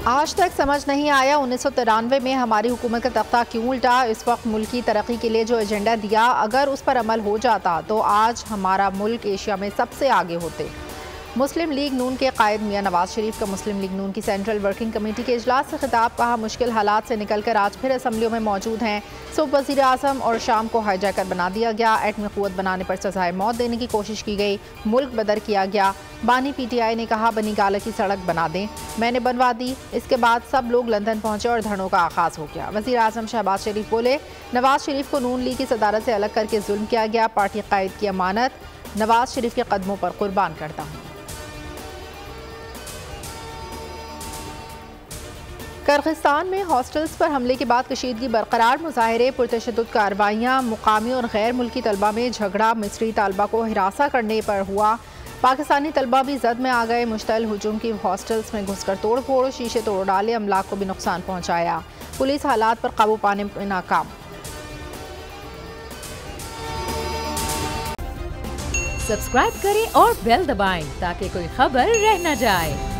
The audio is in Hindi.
आज तक समझ नहीं आया 1993 में हमारी हुकूमत का तख्ता क्यों उल्टा। इस वक्त मुल्क की तरक्की के लिए जो एजेंडा दिया, अगर उस पर अमल हो जाता तो आज हमारा मुल्क एशिया में सबसे आगे होते। मुस्लिम लीग नून के कायद मियां नवाज शरीफ का मुस्लिम लीग नून की सेंट्रल वर्किंग कमेटी के इजलास से खिताब। कहा, मुश्किल हालात से निकलकर आज फिर असम्बलियों में मौजूद हैं। सुबह वज़ीर आज़म और शाम को हाईजैकर बना दिया गया। एटमी क़ुव्वत बनाने पर सजाए मौत देने की कोशिश की गई। मुल्क बदर किया गया। बानी PTI ने कहा, बनी गाला की सड़क बना दें, मैंने बनवा दी। इसके बाद सब लोग लंदन पहुंचे और धरनों का आगाज हो गया। वज़ीर आज़म शहबाज शरीफ बोले, नवाज शरीफ को नून लीग की सदारत से अलग करके जुल्म किया गया। पार्टी कायद की अमानत नवाज शरीफ के कदमों पर कुर्बान करता हूँ। किर्गिस्तान में हॉस्टल्स पर हमले के बाद कशीदगी बरकरार। मुजाहिरे, पुरतशद्दुद कार्रवाइयाँ, मुकामी और गैर मुल्की तलबा में झगड़ा, मिस्री तलबा को हिरासा करने पर हुआ। पाकिस्तानी तलबा भी जद में आ गए। मुश्तल हुजूम की हॉस्टल्स में घुसकर तोड़ फोड़, शीशे तोड़ डाले, अमलाक को भी नुकसान पहुँचाया। पुलिस हालात पर काबू पाने में नाकाम। सब्सक्राइब करें और बेल दबाएं ताकि कोई खबर रह न जाए।